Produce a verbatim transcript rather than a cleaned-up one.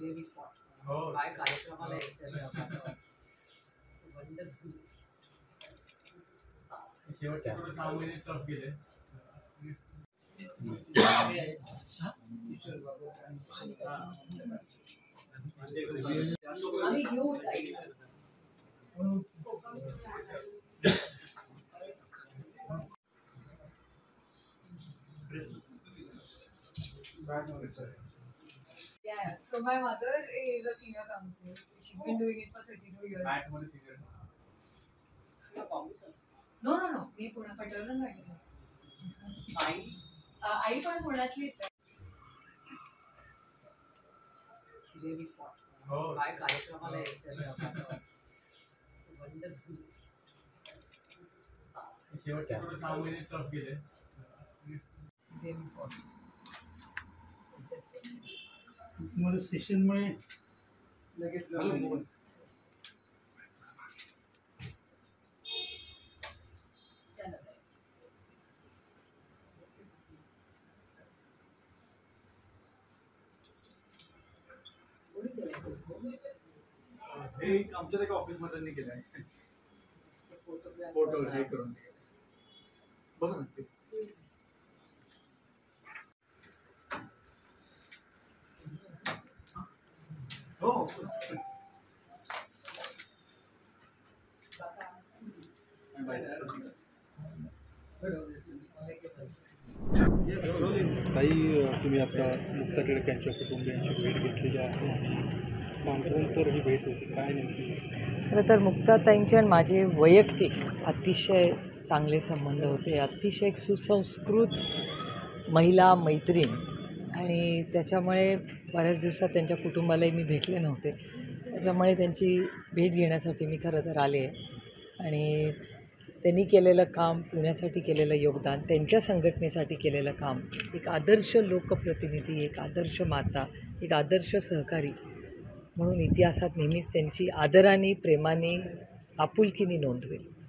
really fought. काय कार्यक्रमाला यायचं वंडरफुल. शेवटच्या थोडं सहा महिने टफ गेले. आम्ही घेऊ Yeah, so my mother is a senior counsel. She's been doing it for thirty-two years. Math मध्ये senior. No, no, no. मी पुणे पटवर्धन राहिली. आई आई पण पुण्यातलीच आहे. She really fought. काय कार्यक्रमाला यायचं वंडरफुल. शेवटच्या थोडं सहा महिने टफ गेले. Really fought. तुम्हाला सेशनमुळे लगेच हे आमच्या एका ऑफिस मध्ये केलं आहे. फोटो हे करून बघा ना. हो ताई, तुम्ही आता मुक्ता टिळक यांच्या कुटुंबियांची भेट घेतलेली आहे. सांत्वनपर ही भेट होती, काय नेमकी? खरं तर मुक्ताताईंचे आणि माझे वैयक्तिक अतिशय चांगले संबंध होते. अतिशय एक सुसंस्कृत महिला मैत्रीण, आणि त्याच्यामुळे बऱ्याच दिवसात त्यांच्या कुटुंबालाही मी भेटले नव्हते. त्याच्यामुळे त्यांची भेट घेण्यासाठी मी खरं तर आले आहे. आणि त्यांनी केलेलं काम, पुण्यासाठी केलेलं योगदान, त्यांच्या संघटनेसाठी केलेलं काम, एक आदर्श लोकप्रतिनिधी, एक आदर्श माता, एक आदर्श सहकारी म्हणून इतिहासात नेहमीच त्यांची आदराने, प्रेमाने, आपुलकीने नोंद होईल.